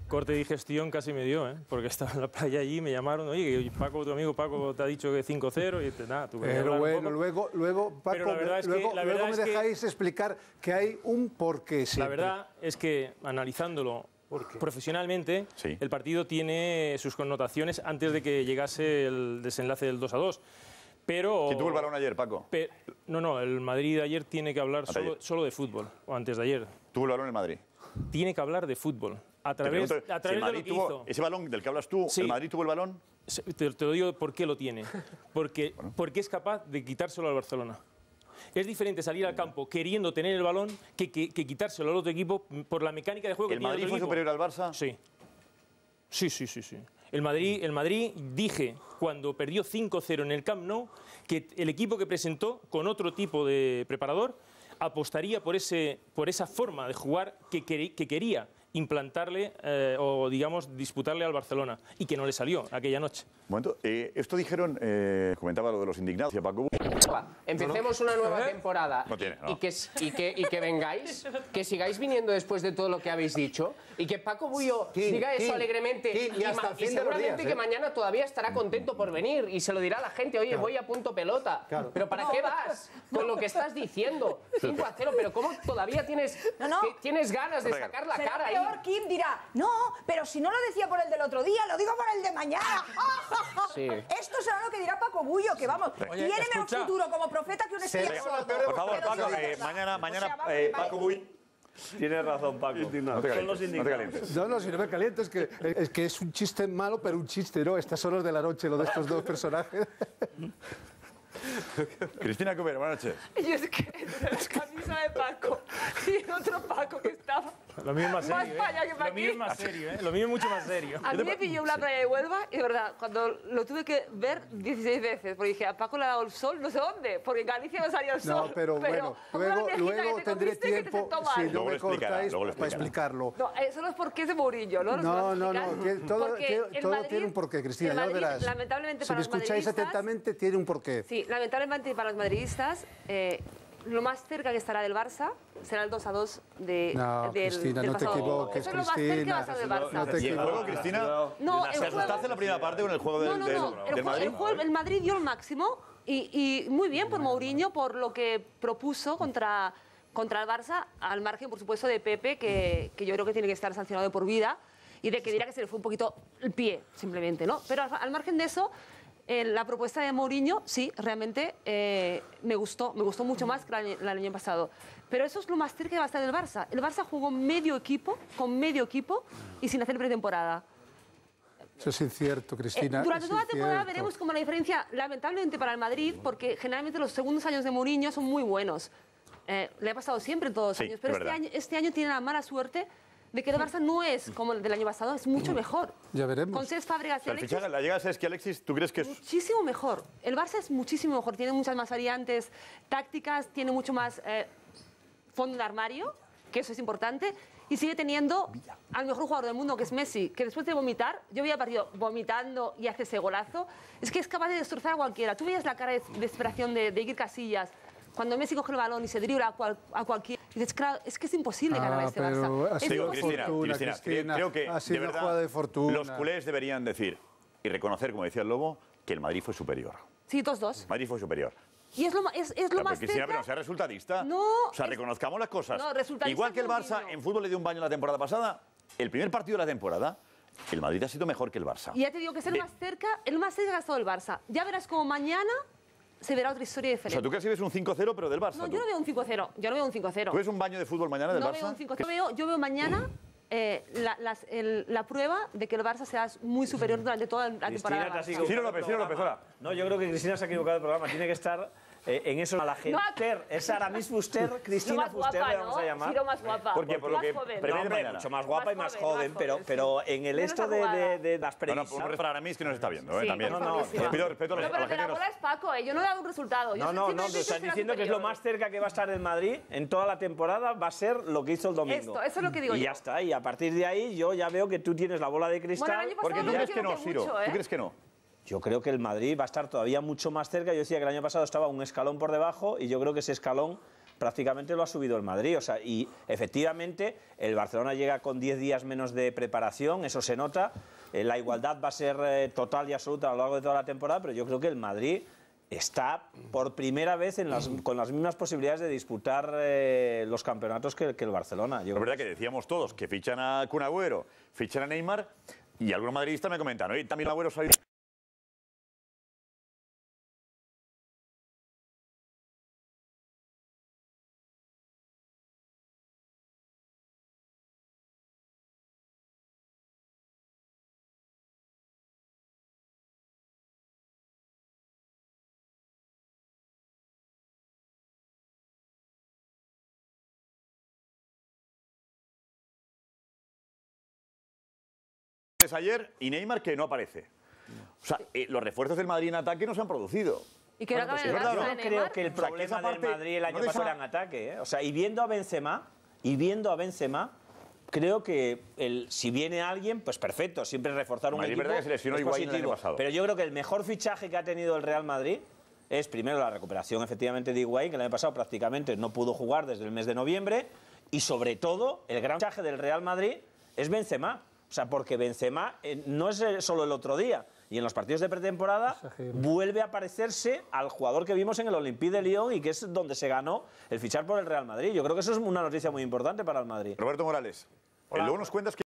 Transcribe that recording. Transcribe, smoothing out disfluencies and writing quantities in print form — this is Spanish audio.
corte de digestión casi me dio, porque estaba en la playa allí, me llamaron, oye, Paco, tu amigo Paco te ha dicho que 5-0 y nada, tuve que Pero bueno, luego Paco, luego me dejáis explicar que hay un porqué siempre. La verdad es que, analizándolo profesionalmente, el partido tiene sus connotaciones antes de que llegase el desenlace del 2-2. Pero, ¿quién tuvo el balón ayer, Paco? No, el Madrid de ayer tiene que hablar solo de fútbol, o antes de ayer. ¿Tuvo el balón el Madrid? Tiene que hablar de fútbol. A través de lo que hizo. ¿Ese balón del que hablas tú, el Madrid tuvo el balón? Te lo digo por qué lo tiene. Porque es capaz de quitárselo al Barcelona. Es diferente salir al campo queriendo tener el balón que quitárselo al otro equipo por la mecánica de juego que tiene el otro equipo. ¿El Madrid fue superior al Barça? Sí. El Madrid, dije, cuando perdió 5-0 en el Camp Nou, que el equipo que presentó con otro tipo de preparador apostaría por esa forma de jugar que quería implantarle o, digamos, disputarle al Barcelona y que no le salió aquella noche. Un momento, esto dijeron, comentaba lo de los indignados, Paco. Empecemos una nueva temporada no. y que vengáis, que sigáis viniendo después de todo lo que habéis dicho y que Paco Bullo diga eso alegremente y hasta el fin de los días, que mañana todavía estará contento por venir y se lo dirá a la gente, oye, voy a punto pelota. Pero ¿para qué vas con lo que estás diciendo? 5-0, pero ¿cómo todavía tienes ganas de sacar la cara ahí? Peor, Kim dirá, no, pero si no lo decía por el del otro día, lo digo por el de mañana. Esto será lo que dirá Paco Bullo, que vamos, tiene menos futuro como profeta que un espía sordo. Por favor, Paco, mañana Paco Bullo. Tienes razón, Paco. No te calientes. No, si no me caliento, es que es un chiste malo, pero un chiste, ¿no? Estas horas de la noche, lo de estos dos personajes. Cristina Cubero, buenas noches. Y es que la camisa de Paco y otro Paco que estaba lo mío es más serio, España que lo mío es más serio, lo mío es mucho más serio. A mí me pilló una playa de Huelva y de verdad, cuando lo tuve que ver 16 veces, porque dije, a Paco le ha dado el sol no sé dónde, porque en Galicia no salía el sol. No, pero bueno, luego tendré tiempo, si no me cortáis, para explicarlo. No, eso no es porque es de Mourinho, ¿no? No, todo tiene un porqué, Cristina, ya lo verás. Lamentablemente si me escucháis atentamente, tiene un porqué. Sí, lamentablemente para los madridistas, lo más cerca que estará del Barça será el 2-2 del Cristina, no te equivoques, eso es lo más cerca que va a ser del Barça. No te ¿Y el juego, Cristina? No, ¿Se asustaste en la primera parte con el juego del Madrid? El Madrid dio el máximo y muy bien por Mourinho, por lo que propuso contra el Barça, al margen, por supuesto, de Pepe, que yo creo que tiene que estar sancionado de por vida y de que dirá que se le fue un poquito el pie, simplemente, ¿no? Pero al margen de eso, la propuesta de Mourinho, sí, realmente me gustó mucho más que el año pasado. Pero eso es lo más cerca que va a estar del Barça. El Barça jugó con medio equipo y sin hacer pretemporada. Eso es incierto, Cristina. Durante toda la temporada veremos como la diferencia, lamentablemente para el Madrid, porque generalmente los segundos años de Mourinho son muy buenos. Le ha pasado siempre en todos los años, pero este año tiene la mala suerte de que el Barça no es como el del año pasado, es mucho mejor. Ya veremos. Con Cesc Fábregas y Alexis... La llegada de Cesc y Alexis, ¿tú crees que es...? Muchísimo mejor. El Barça es muchísimo mejor. Tiene muchas más variantes tácticas, tiene mucho más fondo de armario, que eso es importante, y sigue teniendo al mejor jugador del mundo, que es Messi, que después de vomitar, yo veía el partido vomitando y hace ese golazo, es que es capaz de destrozar a cualquiera. Tú veías la cara de desesperación de Iker Casillas, cuando Messi coge el balón y se dribla a cualquiera, y dices, claro, es que es imposible ganar a este Barça. Ha sido Cristina, creo que ha sido de verdad, jugada de fortuna. Los culés deberían decir y reconocer, como decía el Lobo, que el Madrid fue superior. Sí, 2-2. Madrid fue superior. Y es lo más Cristina, pero no sea resultadista. No. O sea, reconozcamos las cosas. No, resultadista. Igual que el Barça en fútbol le dio un baño la temporada pasada, el primer partido de la temporada, el Madrid ha sido mejor que el Barça. Y ya te digo que es el más cerca que ha estado el Barça. Ya verás como mañana se verá otra historia diferente. O sea, tú casi ves un 5-0, pero del Barça. No, yo no veo un 5-0. Yo no veo un 5-0. ¿Tú ves un baño de fútbol mañana del Barça? No veo un 5-0. Yo veo mañana la prueba de que el Barça sea muy superior durante toda la temporada. Ciro López, hola. No, yo creo que Cristina se ha equivocado del programa. Tiene que estar en eso a la gente. Es Aramis Fuster, Cristina Fuster, le vamos a llamar. Ciro más guapa. Porque por lo que mucho más guapa y más joven, pero en el esto de las premisas. No, para Aramis que nos está viendo, también. No, pido respeto a la gente. Pero la bola es Paco, yo no he dado un resultado. No, tú estás diciendo que es lo más cerca que va a estar del Madrid en toda la temporada, va a ser lo que hizo el domingo. Eso es lo que digo yo. Y ya está, y a partir de ahí yo ya veo que tú tienes la bola de cristal. Porque tú crees que no, Ciro. ¿Tú crees que no? Yo creo que el Madrid va a estar todavía mucho más cerca. Yo decía que el año pasado estaba un escalón por debajo y yo creo que ese escalón prácticamente lo ha subido el Madrid. O sea, y efectivamente el Barcelona llega con 10 días menos de preparación, eso se nota. La igualdad va a ser total y absoluta a lo largo de toda la temporada, pero yo creo que el Madrid está por primera vez con las mismas posibilidades de disputar los campeonatos que el Barcelona. Es verdad que decíamos todos que fichan a Kun Agüero, fichan a Neymar, y algunos madridistas me comentan, oye, también Agüero salió... ayer y Neymar que no aparece. O sea, los refuerzos del Madrid en ataque no se han producido. Y que Yo no creo que el problema del Madrid el año pasado era en ataque. O sea, y viendo a Benzema, creo que si viene alguien, pues perfecto, siempre reforzar un equipo. Es verdad que se lesionó es Higuaín el año positivo. pasado. Pero yo creo que el mejor fichaje que ha tenido el Real Madrid es primero la recuperación efectivamente de Higuaín, que el año pasado prácticamente no pudo jugar desde el mes de noviembre, y sobre todo el gran fichaje del Real Madrid es Benzema. O sea, porque Benzema no es solo el otro día, y en los partidos de pretemporada vuelve a parecerse al jugador que vimos en el Olympique de Lyon y que es donde se ganó el fichar por el Real Madrid. Yo creo que eso es una noticia muy importante para el Madrid. Roberto Morales, luego nos cuentas que